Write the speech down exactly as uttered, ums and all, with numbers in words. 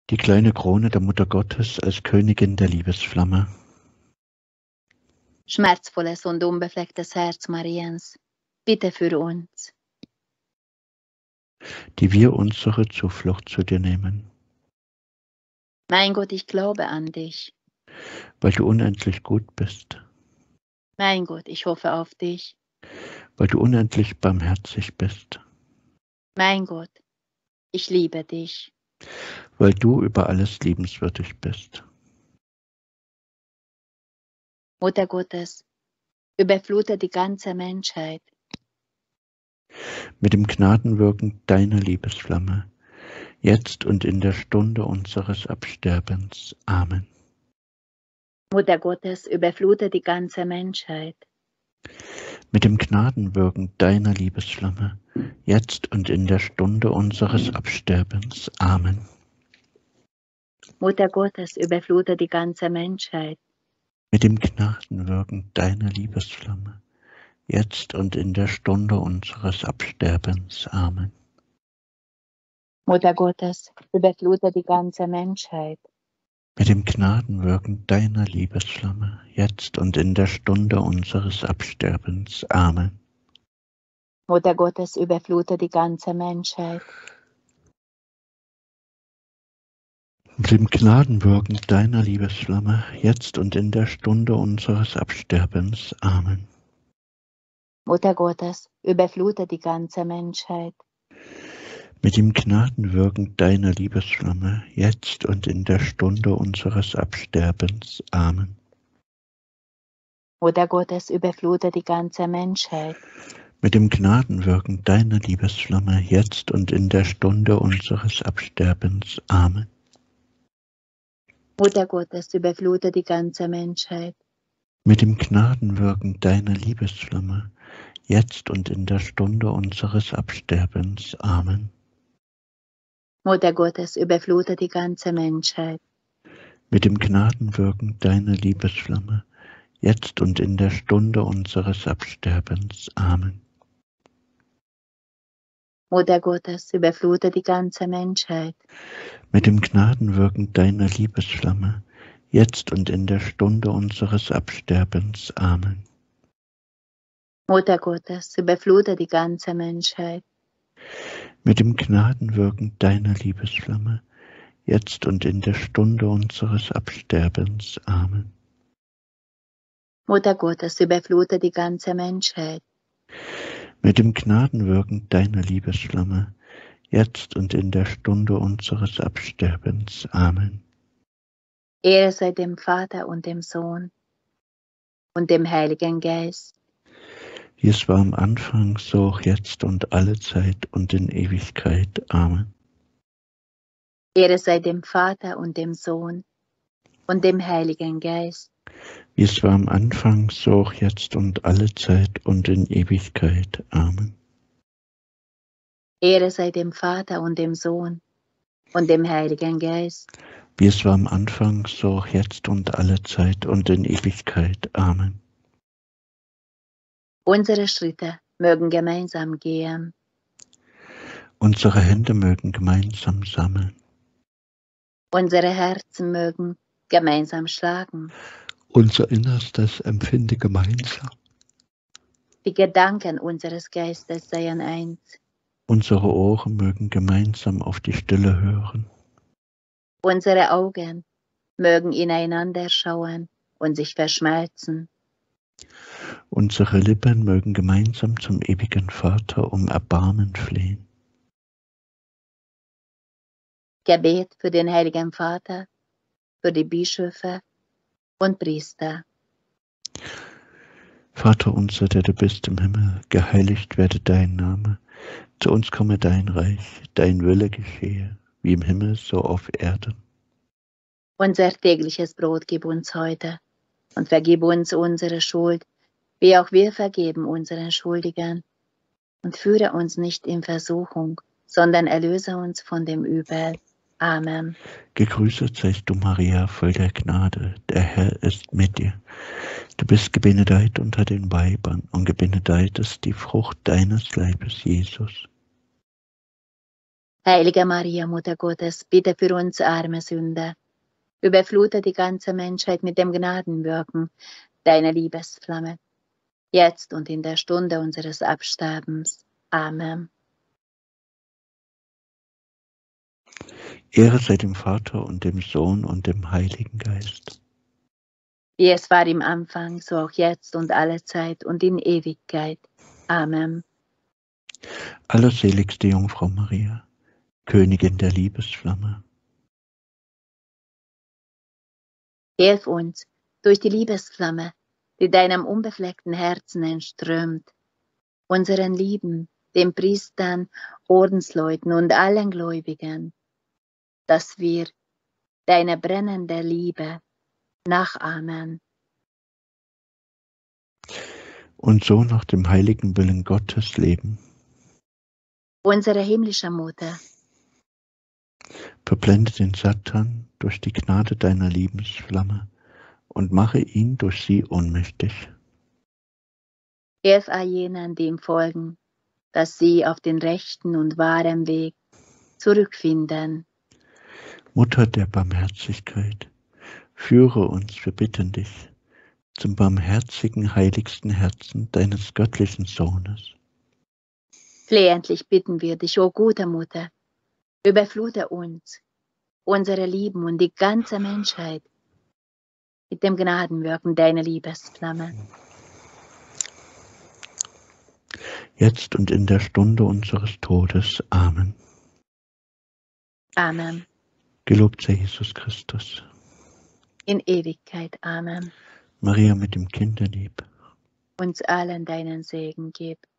Die kleine Krone der Mutter Gottes als Königin der Liebesflamme. Schmerzvolles und unbeflecktes Herz Mariens, bitte für uns, die wir unsere Zuflucht zu dir nehmen. Mein Gott, ich glaube an dich. Weil du unendlich gut bist. Mein Gott, ich hoffe auf dich. Weil du unendlich barmherzig bist. Mein Gott, ich liebe dich. Weil du über alles liebenswürdig bist. Mutter Gottes, überflute die ganze Menschheit mit dem Gnadenwirken deiner Liebesflamme, jetzt und in der Stunde unseres Absterbens. Amen. Mutter Gottes, überflute die ganze Menschheit mit dem Gnadenwirken deiner Liebesflamme, jetzt und in der Stunde unseres Absterbens. Amen. Mutter Gottes, überflute die ganze Menschheit mit dem Gnadenwirken deiner Liebesflamme, jetzt und in der Stunde unseres Absterbens. Amen. Mutter Gottes, überflute die ganze Menschheit mit dem Gnadenwirken deiner Liebesflamme, jetzt und in der Stunde unseres Absterbens. Amen. Mutter Gottes, überflute die ganze Menschheit mit dem Gnadenwirken deiner Liebesflamme, jetzt und in der Stunde unseres Absterbens. Amen. Mutter Gottes, überflute die ganze Menschheit mit dem Gnadenwirken deiner Liebesflamme, jetzt und in der Stunde unseres Absterbens. Amen. Mutter Gottes, überflute die ganze Menschheit mit dem Gnadenwirken deiner Liebesflamme, jetzt und in der Stunde unseres Absterbens. Amen. Mutter Gottes, überflute die ganze Menschheit mit dem Gnadenwirken deiner Liebesflamme, jetzt und in der Stunde unseres Absterbens. Amen. Mutter Gottes, überflute die ganze Menschheit mit dem Gnadenwirken deiner Liebesflamme, jetzt und in der Stunde unseres Absterbens. Amen. Mutter Gottes, überflute die ganze Menschheit mit dem Gnadenwirken deiner Liebesflamme, jetzt und in der Stunde unseres Absterbens. Amen. Mutter Gottes, überflute die ganze Menschheit mit dem Gnadenwirken deiner Liebesflamme, jetzt und in der Stunde unseres Absterbens. Amen. Mutter Gottes, überflute die ganze Menschheit mit dem Gnadenwirken deiner Liebesflamme, jetzt und in der Stunde unseres Absterbens. Amen. Ehre sei dem Vater und dem Sohn und dem Heiligen Geist, wie es war am Anfang, so auch jetzt und alle Zeit und in Ewigkeit. Amen. Ehre sei dem Vater und dem Sohn und dem Heiligen Geist, wie es war am Anfang, so auch jetzt und alle Zeit und in Ewigkeit. Amen. Ehre sei dem Vater und dem Sohn und dem Heiligen Geist, wie es war am Anfang, so auch jetzt und alle Zeit und in Ewigkeit. Amen. Unsere Schritte mögen gemeinsam gehen, unsere Hände mögen gemeinsam sammeln, unsere Herzen mögen gemeinsam schlagen, unser Innerstes empfinde gemeinsam, die Gedanken unseres Geistes seien eins, unsere Ohren mögen gemeinsam auf die Stille hören, unsere Augen mögen ineinander schauen und sich verschmelzen, unsere Lippen mögen gemeinsam zum ewigen Vater um Erbarmen flehen. Gebet für den Heiligen Vater, für die Bischöfe und Priester. Vater unser, der du bist im Himmel, geheiligt werde dein Name, zu uns komme dein Reich, dein Wille geschehe, wie im Himmel, so auf Erden. Unser tägliches Brot gib uns heute und vergib uns unsere Schuld, wie auch wir vergeben unseren Schuldigern. Und führe uns nicht in Versuchung, sondern erlöse uns von dem Übel. Amen. Gegrüßet seist du, Maria, voll der Gnade, der Herr ist mit dir. Du bist gebenedeit unter den Weibern und gebenedeit ist die Frucht deines Leibes, Jesus. Heilige Maria, Mutter Gottes, bitte für uns arme Sünder. Überflute die ganze Menschheit mit dem Gnadenwirken deiner Liebesflamme, jetzt und in der Stunde unseres Absterbens. Amen. Ehre sei dem Vater und dem Sohn und dem Heiligen Geist. Wie es war im Anfang, so auch jetzt und alle Zeit und in Ewigkeit. Amen. Allerseligste Jungfrau Maria, Königin der Liebesflamme, Hilf uns durch die Liebesflamme, die deinem unbefleckten Herzen entströmt, unseren Lieben, den Priestern, Ordensleuten und allen Gläubigen, dass wir deine brennende Liebe nachahmen. und so nach dem heiligen Willen Gottes leben. Unsere himmlische Mutter, Verblende den Satan durch die Gnade deiner Liebesflamme und mache ihn durch sie ohnmächtig. hilf all jenen, die ihm folgen, dass sie auf den rechten und wahren Weg zurückfinden. Mutter der Barmherzigkeit, führe uns, wir bitten dich, zum barmherzigen, heiligsten Herzen deines göttlichen Sohnes. Flehentlich bitten wir dich, o gute Mutter, überflute uns, unsere Lieben und die ganze Menschheit mit dem Gnadenwirken deiner Liebesflamme. Jetzt und in der Stunde unseres Todes. Amen. Amen. Gelobt sei Jesus Christus. In Ewigkeit. Amen. Maria mit dem Kinderlieb. Uns allen deinen Segen gib.